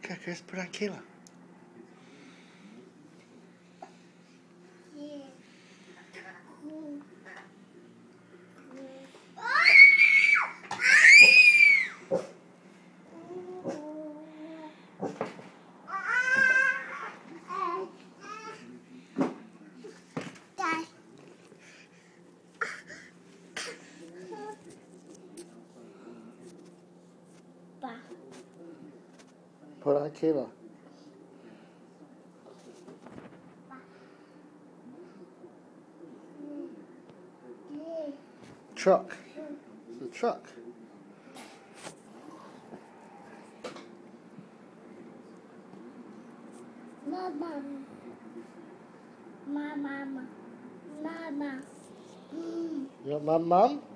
Okay, Chris, put on Kayla. Put on Kayla. Truck. It's a truck. Mama. Mama. Mama. You want mom?